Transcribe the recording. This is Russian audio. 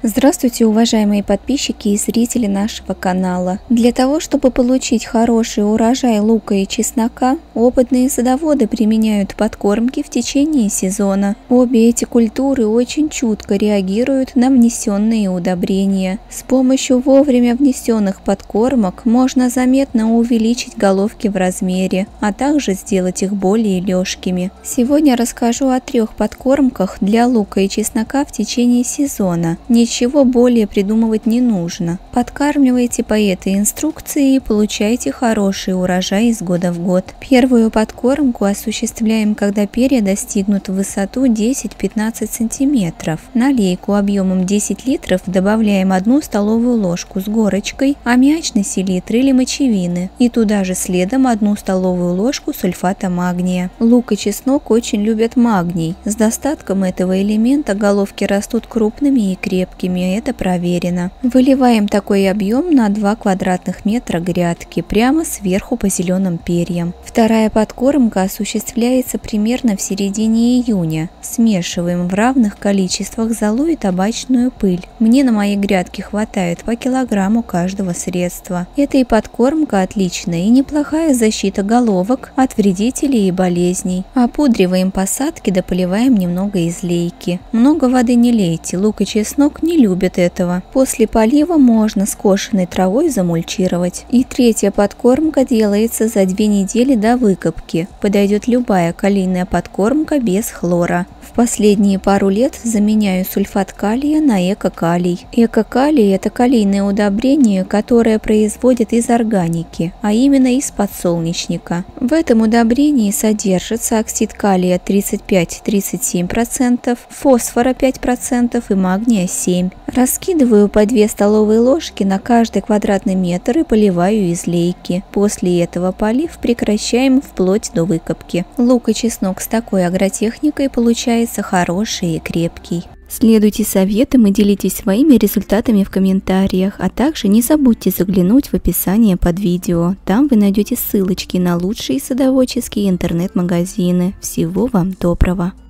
Здравствуйте, уважаемые подписчики и зрители нашего канала. Для того, чтобы получить хороший урожай лука и чеснока, опытные садоводы применяют подкормки в течение сезона. Обе эти культуры очень чутко реагируют на внесенные удобрения. С помощью вовремя внесенных подкормок можно заметно увеличить головки в размере, а также сделать их более легкими. Сегодня расскажу о 3 подкормках для лука и чеснока в течение сезона. Ничего более придумывать не нужно. Подкармливайте по этой инструкции и получайте хороший урожай из года в год. Первую подкормку осуществляем, когда перья достигнут в высоту 10-15 см. На лейку объемом 10 литров добавляем 1 столовую ложку с горочкой аммиачной селитры или мочевины и туда же следом 1 столовую ложку сульфата магния. Лук и чеснок очень любят магний. С достатком этого элемента головки растут крупными и крепкими. Это проверено. Выливаем такой объем на 2 квадратных метра грядки прямо сверху по зеленым перьям. Вторая подкормка осуществляется примерно в середине июня. Смешиваем в равных количествах золу и табачную пыль. Мне на моей грядке хватает по килограмму каждого средства. Это и подкормка отличная и неплохая защита головок от вредителей и болезней. Опудриваем посадки да поливаем немного из лейки. Много воды не лейте, лук и чеснок не любят этого. После полива можно скошенной травой замульчировать. И третья подкормка делается за 2 недели до выкопки. Подойдет любая калийная подкормка без хлора. В последние пару лет заменяю сульфат калия на эко-калий. Эко-калий – это калийное удобрение, которое производят из органики, а именно из подсолнечника. В этом удобрении содержится оксид калия 35-37%, фосфора 5% и магния 7%. Раскидываю по 2 столовые ложки на каждый квадратный метр и поливаю из лейки. После этого полив прекращаем вплоть до выкопки. Лук и чеснок с такой агротехникой получается хороший и крепкий. Следуйте советам и делитесь своими результатами в комментариях, а также не забудьте заглянуть в описание под видео. Там вы найдете ссылочки на лучшие садоводческие интернет-магазины. Всего вам доброго!